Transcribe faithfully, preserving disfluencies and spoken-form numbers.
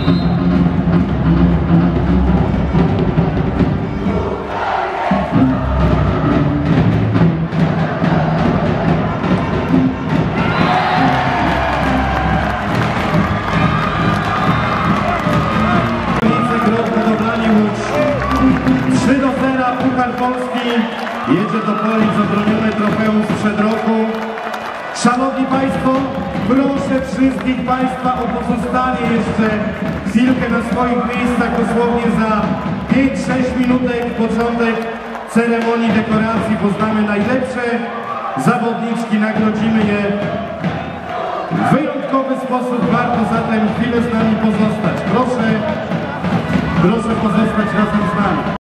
trzy do zera Puchar Polski jedzie do Polic, obronione trofeum sprzed roku. Szanowni Państwo, proszę wszystkich Państwa o pozostanie jeszcze chwilkę na swoich miejscach, dosłownie za pięć sześć minutek, początek ceremonii dekoracji. Poznamy najlepsze zawodniczki, nagrodzimy je w wyjątkowy sposób. Warto zatem chwilę z nami pozostać. Proszę, proszę pozostać razem z nami.